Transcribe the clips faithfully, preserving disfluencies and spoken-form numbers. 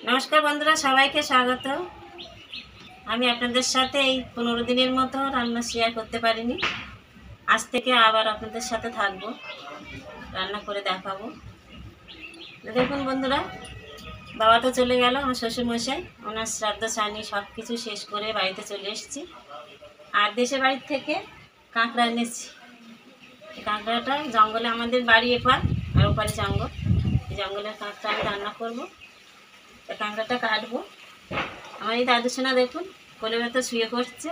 নমস্কার বন্ধুরা, সবাইকে স্বাগত। আমি আপনাদের সাথে এই পনেরো দিনের মতো রান্না শেয়ার করতে পারিনি। আজ থেকে আবার আপনাদের সাথে থাকবো, রান্না করে দেখাবো। দেখুন বন্ধুরা, বাবা তো চলে গেল, আমার শ্বশুরমশাই ওনার শ্রাদ্ধ ছানি সব কিছু শেষ করে বাড়িতে চলে এসেছি। আর দেশের বাড়ির থেকে কাঁকড়া এনেছি। এই কাঁকড়াটা জঙ্গলে, আমাদের বাড়ি এপার আর ওপারে জঙ্গল, এই জঙ্গলের কাঁকড়া আমি রান্না করবো। কাঁকড়াটা কাটবো। আমার এই দাদু সোনা দেখুন কোলে ব্যথা শুয়ে করছে।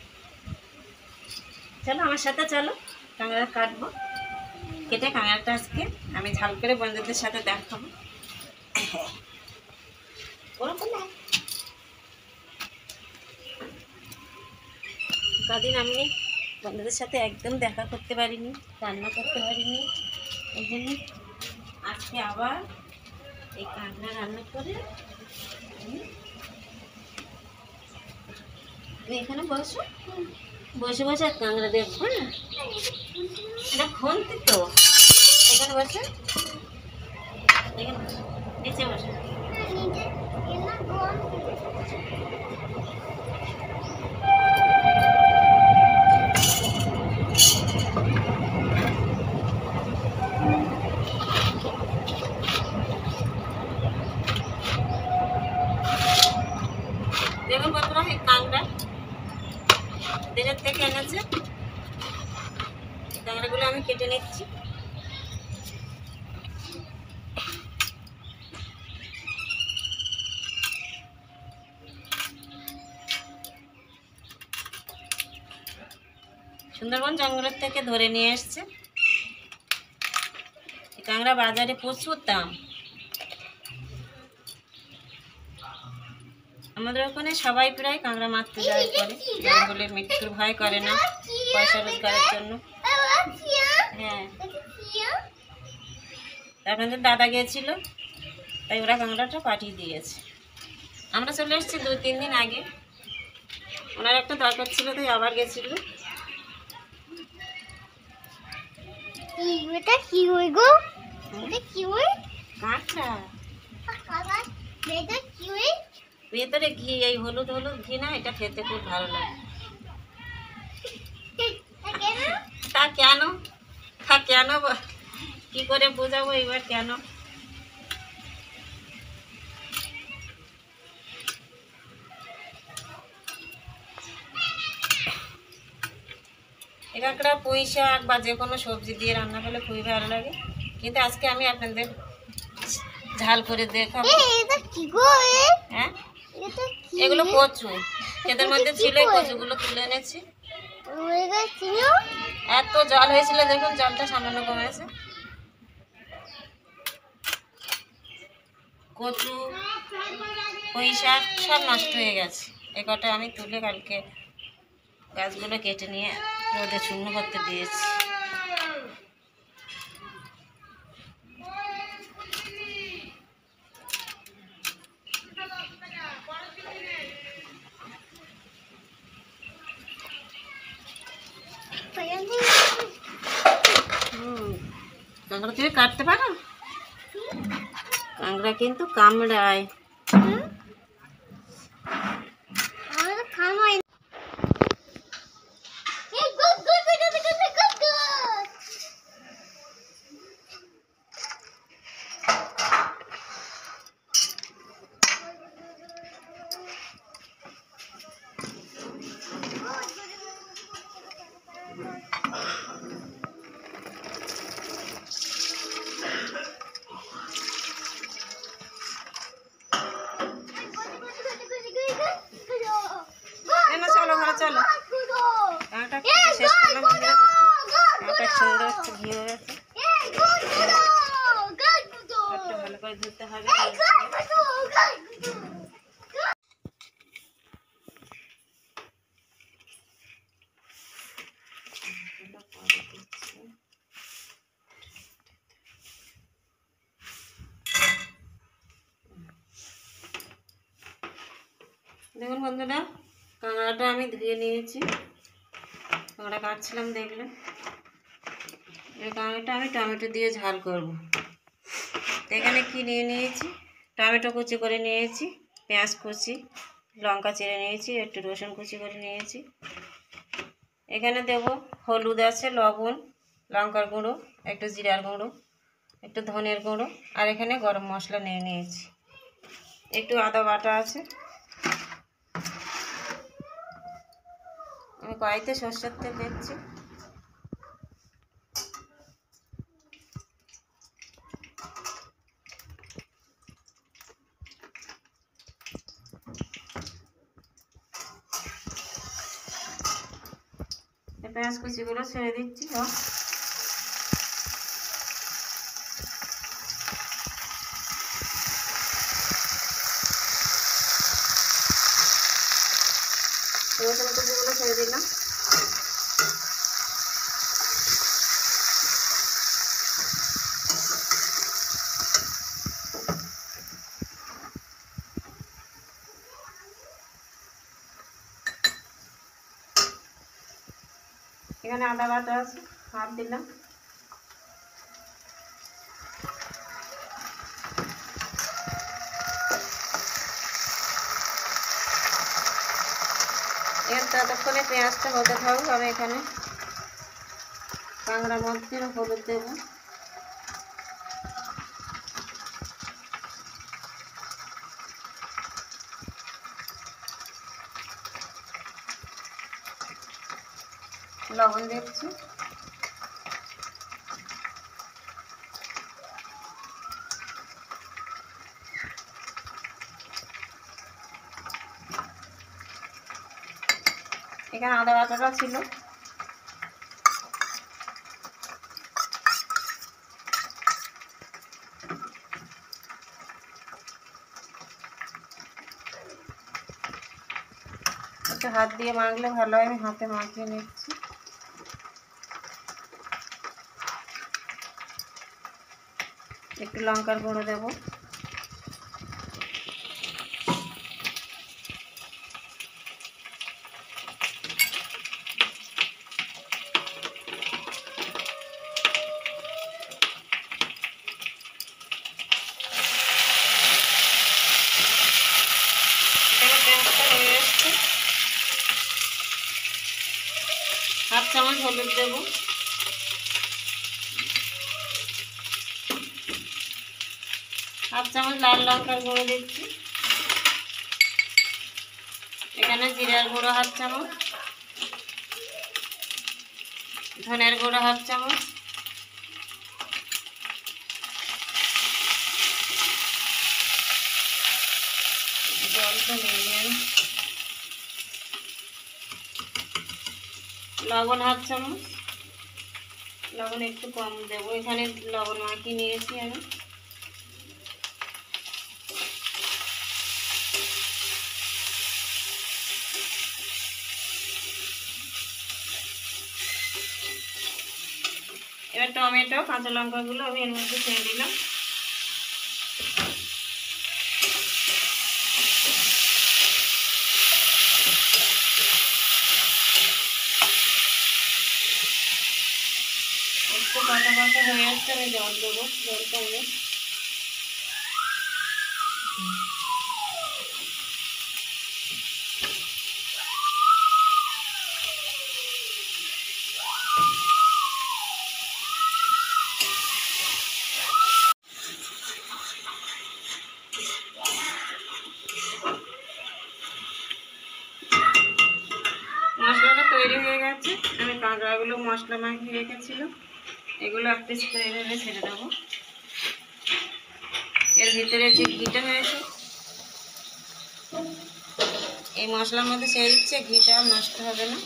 চলো আমার সাথে, চলো কাঁকড়া কাটবো। কেটে কাঁকড়াটা আজকে আমি ঝাল করে বন্ধুদের সাথে দেখাবো। কদিন আমি বন্ধুদের সাথে একদম দেখা করতে পারিনি, রান্না করতে পারিনি। এই জন্য আজকে আবার এই কাঁকড়া রান্না করে এখানে বসো, বসে বসে কাঁকড়া দেখবো। না এটা খুনতি তো, এখানে বসে, এখানে নিচে বসে। দেখুন বন্ধুরা, এই কাঁকড়া দেশের থেকে এনেছে। কাঁকড়াগুলো আমি কেটে নিচ্ছি। সুন্দরবন জঙ্গলের থেকে ধরে নিয়ে এসছে। কাঁকড়া বাজারে প্রচুর দাম। আমাদের ওখানে সবাই প্রায় কাঁকড়া মারতে যায় করে, জঙ্গলে মৃত্যুর ভয় করে না, পয়সা রোজগারের জন্য। হ্যাঁ, আপনাদের দাদা গিয়েছিল, তাই ওরা কাঁকড়াটা পাঠিয়ে দিয়েছে। আমরা চলে এসেছি দু তিন দিন আগে। ওনার একটা দরকার ছিল, তাই আবার গেছিল। এটা কি হই গো? এটা কি হই? কাঁকড়া। এটা কি হই? ভেতরে ঘি, এই হলুদ হলুদ ঘি না, এটা খেতে খুব ভালো লাগে। তা কেন, তা কেন কি করে বোঝাবো এবার কেন? এই কাঁকড়া পুঁই শাক বা যে কোনো সবজি দিয়ে রান্না করলে খুবই ভালো লাগে, কিন্তু আজকে আমি আপনাদের ঝাল করে দেখাবো। এটা কি গো? হ্যাঁ, এটা কি? এগুলো কচু, এদের মধ্যে ছিল, কচুগুলো তুলে এনেছি। এত জল হয়েছিল, দেখুন জলটা সামান্য কমেছে। কচু, পুঁই শাক সব নষ্ট হয়ে গেছে। এ কটা আমি তুলে কালকে গাছগুলো কেটে নিয়ে রোদে শুকনো করতে দিয়েছি। হুম, কাঁকড়া তুমি কাটতে পারো? কাঁকড়া কিন্তু কামড়ায়। চলো ঘরে চলো, কাঁকড়া শেষ করলাম। কাঁকড়া সুন্দর হচ্ছে, ঘি হয়ে গেছে। ভালো করে ধুতে হবে। দেখুন বন্ধুরা, কাঁকড়াটা আমি ধুয়ে নিয়েছি। কাঁকড়া কাটছিলাম, দেখলেন। এই কাঁকড়াটা আমি টমেটো দিয়ে ঝাল করব। এখানে কি নিয়ে নিয়েছি, টমেটো কুচি করে নিয়েছি, পেঁয়াজ কুচি, লঙ্কা চিড়ে নিয়েছি, একটু রসুন কুচি করে নিয়েছি। এখানে দেব হলুদ আছে, লবণ, লঙ্কার গুঁড়ো, একটু জিরার গুঁড়ো, একটু ধনের গুঁড়ো, আর এখানে গরম মশলা নিয়ে নিয়েছি। একটু আদা বাটা আছে। আমি কড়াইতে সরষের তেল দিচ্ছি। পেঁয়াজ কুচিগুলো ছেড়ে দিচ্ছি। রসুন কুচিগুলো ছেড়ে দিলাম। এখানে আদা বাটা আছে, হাফ দিলাম। এর ততক্ষণে পেঁয়াজটা হতে থাকুক। আমি এখানে কাঁকড়া মধ্যে হলুদ দেব, লবণ দিচ্ছি, এখানে আদা বাটাটা ছিল। একটু হাত দিয়ে মাখলে ভালো হয়, আমি হাতে মাখিয়ে নিচ্ছি। একটু লঙ্কার গুঁড়ো দেব, হাফ চামচ হলুদ দেব, হাফ চামচ লাল লঙ্কার গুঁড়ো দিচ্ছি। এখানে জিরার গুঁড়ো হাফ চামচ, ধনের গুঁড়ো হাফ চামচ, জলটা নিয়ে লবণ হাফ চামচ, লবণ একটু কম দেবো, এখানে লবণ মাখিয়ে নিয়েছি আমি। এবার টমেটো, কাঁচা লঙ্কাগুলো আমি এর মধ্যে ছেড়ে দিলাম। একটু কাঁচা কাঁচা হয়ে আসছে, আমি জল দেবো, জলটা আমি মশলাটা তৈরি হয়ে গেছে। আমি কাঁকড়াগুলো মশলা মাখিয়ে রেখেছিলাম, এগুলো একটা স্প্রে ভেবে ছেড়ে দেবো। এর ভিতরে যে ঘিটা হয়েছে এই মশলার মধ্যে ছেড়ে দিচ্ছে, ঘিটা আর নষ্ট হবে না।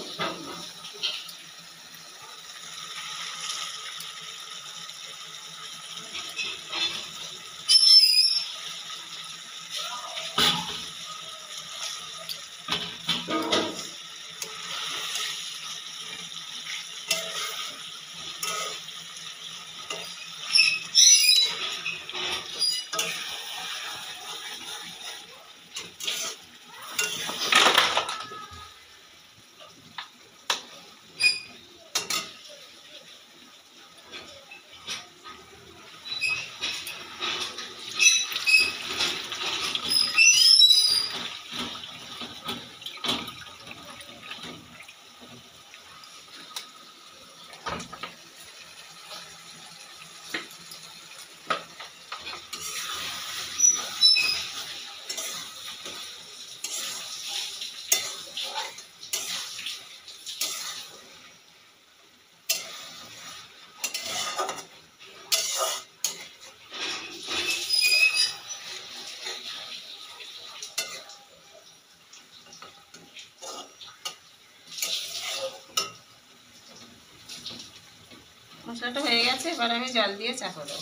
মশলাটা হয়ে গেছে, এবার আমি জল দিয়ে চাপা দেবো।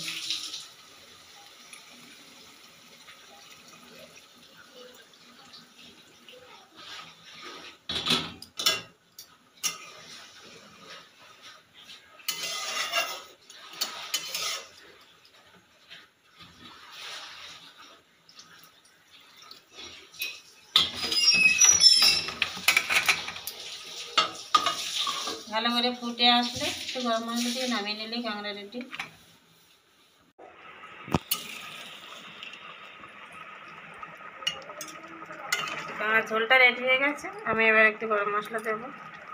ভালো করে ফুটে আসলে একটু গরম মশলা দিয়ে নামিয়ে নিলেই কাঁকড়া রেডি। কাঁকড়ার ঝোলটা রেডি হয়ে গেছে, আমি এবার একটু গরম মশলা দেবো।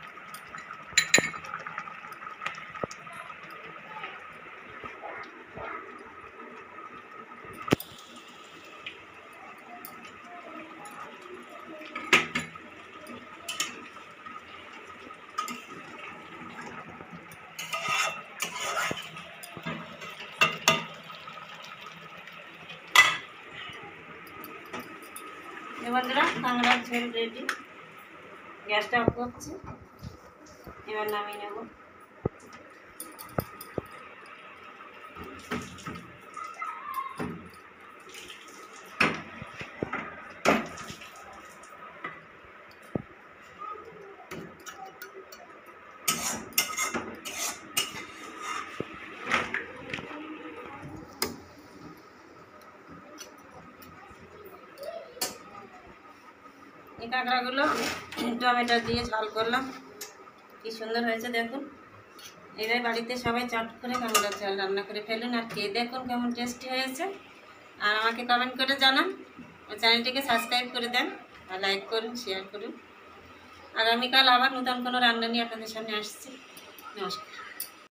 বন্ধুরা, কাঁকড়ার ঝোল রেডি, গ্যাসটা অফ করছি, এবার নামিয়ে নেব। এই কাঁকড়াগুলো টমেটো দিয়ে ঝাল করলাম, কি সুন্দর হয়েছে দেখুন। এবার বাড়িতে সবাই চট করে কাঁকড়ার ঝাল রান্না করে ফেলুন, আর খেয়ে দেখুন কেমন টেস্টি হয়েছে। আর আমাকে কমেন্ট করে জানান, চ্যানেলটিকে সাবস্ক্রাইব করে দেন, আর লাইক করুন, শেয়ার করুন। আগামীকাল আবার নতুন কোনো রান্না নিয়ে আপনাদের সামনে আসছি। নমস্কার।